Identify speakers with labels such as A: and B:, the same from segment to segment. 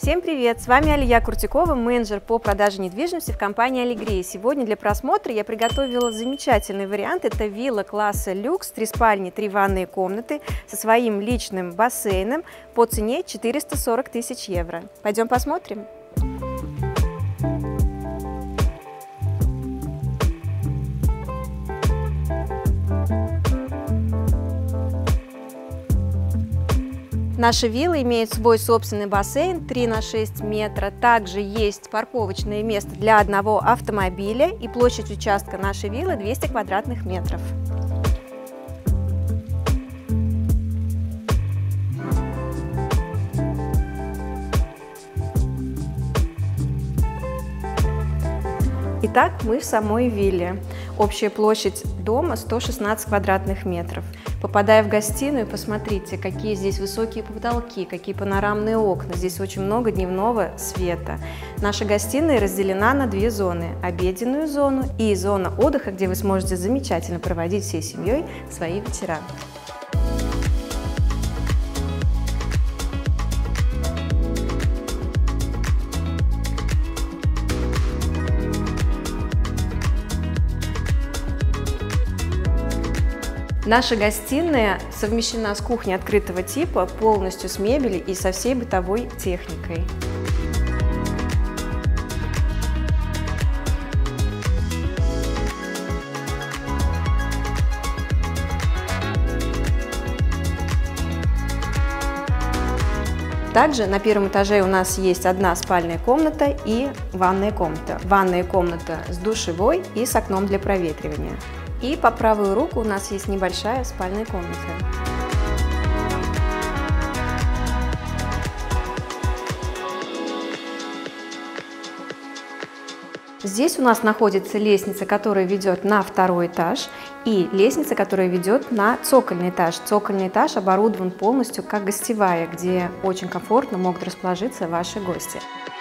A: Всем привет! С вами Алия Куртюкова, менеджер по продаже недвижимости в компании Алигрия. Сегодня для просмотра я приготовила замечательный вариант. Это вилла класса люкс, 3 спальни, 3 ванные комнаты со своим личным бассейном по цене 440 тысяч евро. Пойдем посмотрим. Наша вилла имеет свой собственный бассейн 3 на 6 метра. Также есть парковочное место для одного автомобиля, и площадь участка нашей виллы 200 квадратных метров. Итак, мы в самой вилле. Общая площадь дома 116 квадратных метров. Попадая в гостиную, посмотрите, какие здесь высокие потолки, какие панорамные окна. Здесь очень много дневного света. Наша гостиная разделена на 2 зоны. Обеденную зону и зона отдыха, где вы сможете замечательно проводить всей семьей свои вечера. Наша гостиная совмещена с кухней открытого типа, полностью с мебелью и со всей бытовой техникой. Также на первом этаже у нас есть 1 спальная комната и ванная комната. Ванная комната с душевой и с окном для проветривания. И по правую руку у нас есть небольшая спальная комната. Здесь у нас находится лестница, которая ведет на 2-й этаж, и лестница, которая ведет на цокольный этаж. Цокольный этаж оборудован полностью как гостевая, где очень комфортно могут расположиться ваши гости.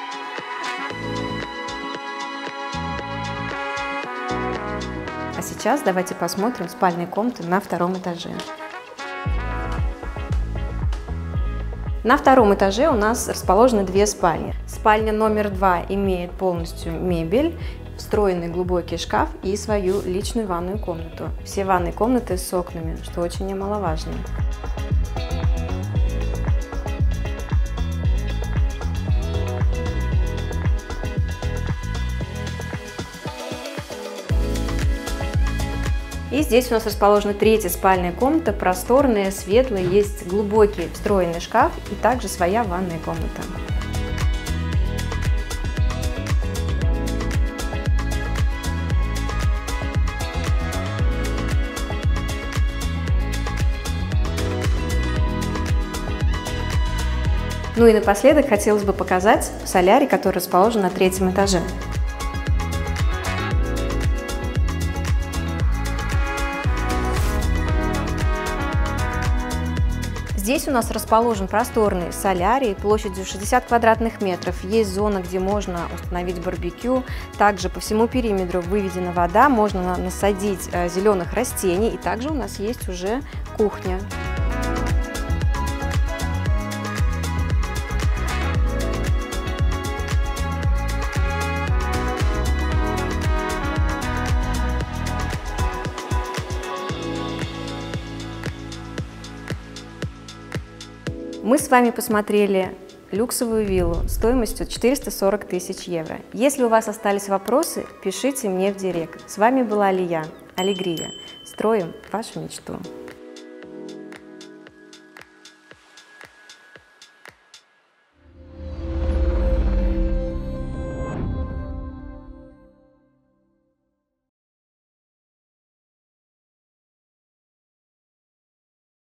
A: А сейчас давайте посмотрим спальные комнаты на 2-м этаже. На 2-м этаже у нас расположены 2 спальни. Спальня номер 2 имеет полностью мебель, встроенный глубокий шкаф и свою личную ванную комнату. Все ванные комнаты с окнами, что очень немаловажно. И здесь у нас расположена 3-я спальная комната, просторная, светлая, есть глубокий встроенный шкаф и также своя ванная комната. Ну и напоследок хотелось бы показать солярий, который расположен на 3-м этаже. Здесь у нас расположен просторный солярий площадью 60 квадратных метров. Есть зона, где можно установить барбекю. Также по всему периметру выведена вода, можно насадить зеленых растений. И также у нас есть уже кухня. Мы с вами посмотрели люксовую виллу стоимостью 440 тысяч евро. Если у вас остались вопросы, пишите мне в директ. С вами была Алия, Алигрия. Строим вашу мечту.